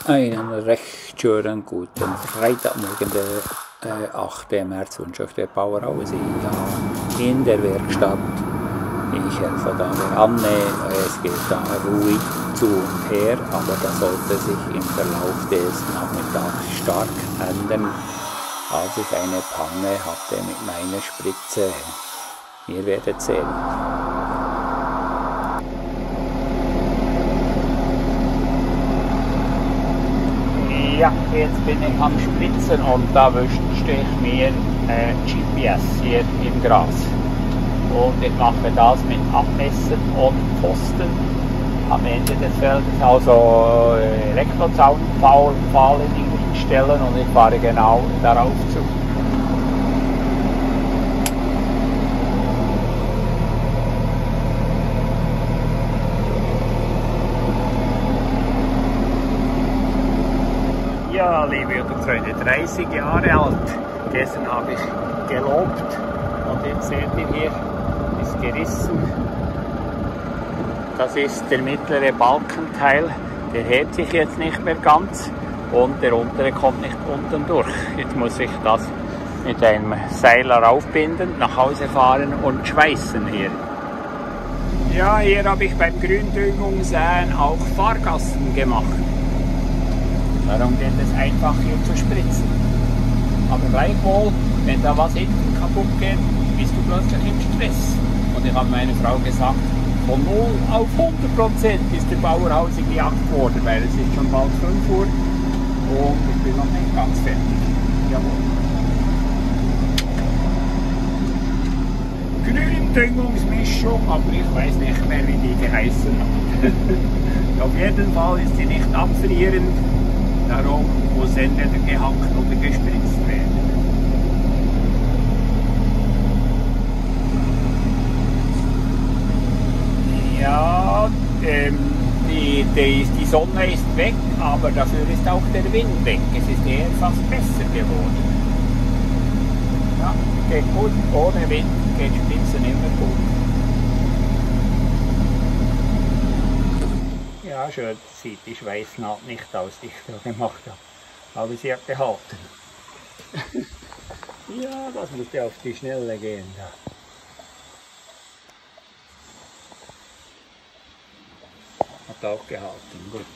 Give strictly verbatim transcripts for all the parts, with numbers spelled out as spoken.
Einen recht schönen guten Freitagmorgen, der äh, achte März, wünsche ich der Powerhouse ja, in der Werkstatt. Ich helfe da der Anne, es geht da ruhig zu und her, aber das sollte sich im Verlauf des Nachmittags stark ändern, als ich eine Panne hatte mit meiner Spritze. Ihr werdet sehen. Ja, jetzt bin ich am Spritzen und da wünschte ich mir äh, G P S hier im Gras. Und ich mache das mit Abmessen und Pfosten am Ende des Feldes, also Elektrozaunpfahl einstellen und ich fahre genau darauf zu. Ja, liebe Freunde, dreißig Jahre alt. Gestern habe ich gelobt und jetzt seht ihr hier, ist gerissen. Das ist der mittlere Balkenteil, der hebt sich jetzt nicht mehr ganz und der untere kommt nicht unten durch. Jetzt muss ich das mit einem Seil aufbinden, nach Hause fahren und schweißen hier. Ja, hier habe ich beim Gründüngungssäen auch Fahrgassen gemacht. Darum geht es einfach hier zu spritzen. Aber gleichwohl, wenn da was hinten kaputt geht, bist du plötzlich im Stress. Und ich habe meiner Frau gesagt, von null auf hundert Prozent ist der Powerhouse gejagt worden, weil es ist schon bald fünf Uhr und ich bin noch nicht ganz fertig. Jawohl. Gründüngungsmischung, aber ich weiß nicht mehr, wie die geheißen hat. Auf jeden Fall ist sie nicht abfrierend. Darum muss entweder gehackt oder gespritzt werden. Ja, ähm, die, die, die Sonne ist weg, aber dafür ist auch der Wind weg. Es ist eher fast besser geworden. Ja, geht gut. Ohne Wind geht Spritzen immer gut. Ja, schön sieht die Schweißnaht nicht aus, die ich da gemacht habe. Aber sie hat gehalten. Ja, das musste auf die Schnelle gehen. Da. Hat auch gehalten, gut.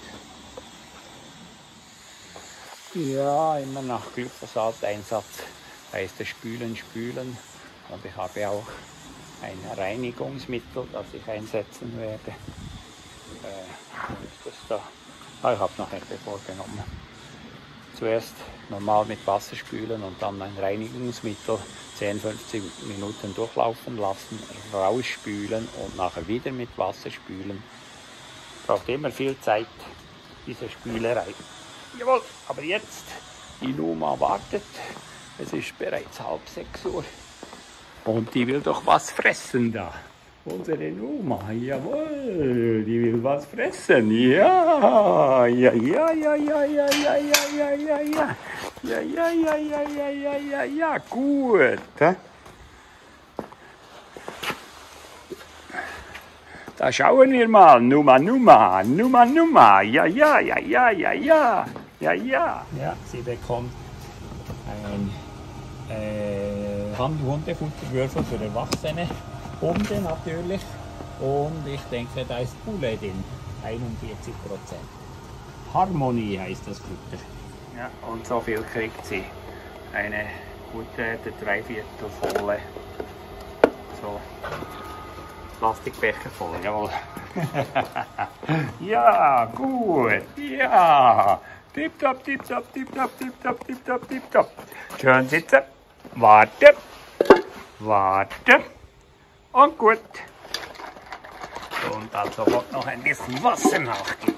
Ja, immer nach Glyphosat-Einsatz heißt es spülen, spülen. Und ich habe auch ein Reinigungsmittel, das ich einsetzen werde. Äh, ist das da? Ah, ich habe noch etwas vorgenommen. Zuerst normal mit Wasser spülen und dann ein Reinigungsmittel zehn bis fünfzehn Minuten durchlaufen lassen, rausspülen und nachher wieder mit Wasser spülen. Braucht immer viel Zeit, diese Spülerei. Jawohl, aber jetzt, die Numa wartet. Es ist bereits halb sechs Uhr und die will doch was fressen da. Unsere Numa, jawohl, die will was fressen, ja, ja, ja, ja, ja, ja, ja, ja, ja, ja, ja, ja, ja, ja, ja, ja, ja, ja, ja, gut. Da schauen wir mal, Numa, Numa, Numa, Numa, ja, ja, ja, ja, ja, ja, ja, ja. Ja, sie bekommt ein äh, Hundefutterwürfel für erwachsene Hunde natürlich und ich denke, da ist Poulet drin, einundvierzig Prozent. Harmonie heißt das Futter. Ja, und so viel kriegt sie. Eine gute, dreiviertel volle, so Plastikbecher voll, jawohl. Ja, gut, ja. Tipptopp, tipptopp, tipptopp, tipptopp, tipptopp, tipptopp. Schön sitzen, warte, warte. Und gut. Und dann sofort noch ein bisschen Wasser nachgeben.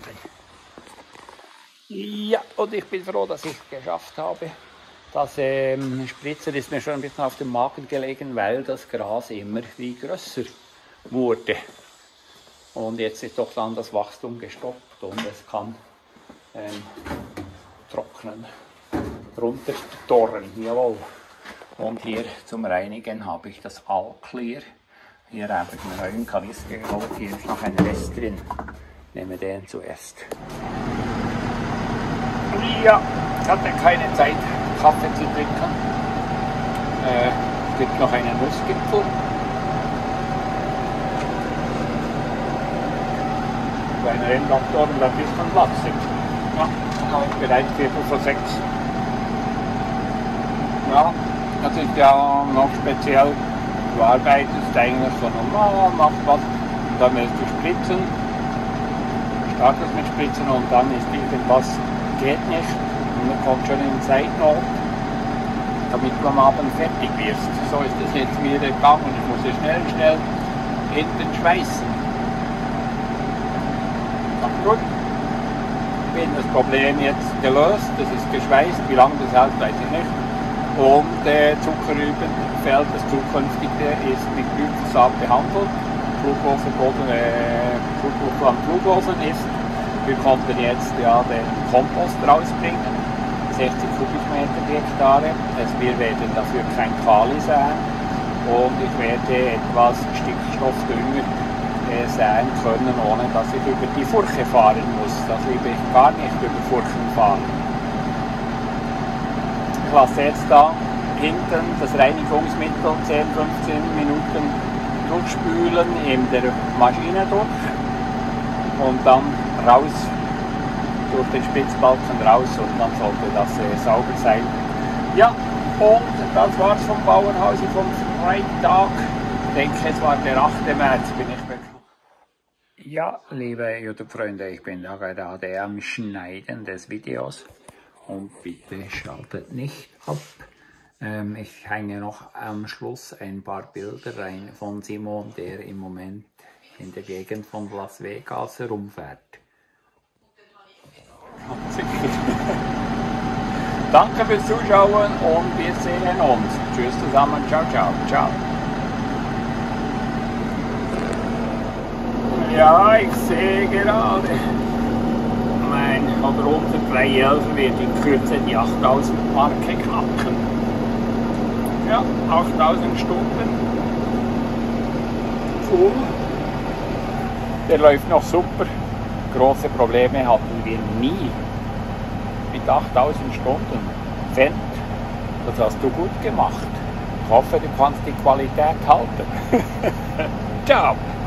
Ja, und ich bin froh, dass ich es geschafft habe. Das ähm, Spritzen ist mir schon ein bisschen auf dem Magen gelegen, weil das Gras immer viel größer wurde. Und jetzt ist doch dann das Wachstum gestoppt und es kann ähm, trocknen, runtertorren. Jawohl. Und hier zum Reinigen habe ich das All-Clear. Hier habe ich einen neuen Kanister geholt, hier ist noch ein Rest drin. Ich nehme den zuerst. Ja, ich hatte keine Zeit, Kaffee zu trinken. Äh, es gibt noch einen Nussgipfel. Bei einer Rennmotor und ein bisschen Platz sind. Ja, dann habe ich bereits Viertel vor sechs. Ja, das ist ja noch speziell. Du arbeitest eigentlich so normal, machst was und dann willst du spritzen. Startest mit Spritzen und dann ist irgendwas, geht nicht und dann kommt schon in Zeitnot, damit du am Abend fertig wirst. So ist das jetzt wieder gegangen. Ich muss ja schnell, schnell hinten schweißen. Ach gut, bin das Problem jetzt gelöst, das ist geschweißt, wie lange das hält, weiß ich nicht. Und äh, Zuckerrübenfeld, das zukünftige, ist mit Glyphosat behandelt. Fluglosenboden, äh, Fluglosen am Fluglosen ist. Wir konnten jetzt ja den Kompost rausbringen, sechzig Kubikmeter die Hektare. Also wir werden dafür kein Kali säen und ich werde etwas Stickstoffdünger äh, säen können, ohne dass ich über die Furche fahren muss. Das liebe ich gar nicht, über Furchen fahren. Ich lasse jetzt da hinten das Reinigungsmittel zehn bis fünfzehn Minuten durchspülen in der Maschine durch und dann raus durch den Spitzbalken raus und dann sollte das äh, sauber sein. Ja, und das war's vom Bauernhaus vom Freitag. Ich denke, es war der achte März, bin ich wirklich. Ja, liebe YouTube-Freunde, ich bin da gerade am Schneiden des Videos. Und bitte schaltet nicht ab. Ähm, ich hänge noch am Schluss ein paar Bilder rein von Simon, der im Moment in der Gegend von Las Vegas herumfährt. Danke fürs Zuschauen und wir sehen uns. Tschüss zusammen, ciao, ciao, ciao. Ja, ich sehe gerade. Mein oder unser drei elf wird in Kürze die achttausend Marke knacken. Ja, achttausend Stunden. Full. Der läuft noch super. Große Probleme hatten wir nie. Mit achttausend Stunden. Fendt, das hast du gut gemacht. Ich hoffe, du kannst die Qualität halten. Ciao.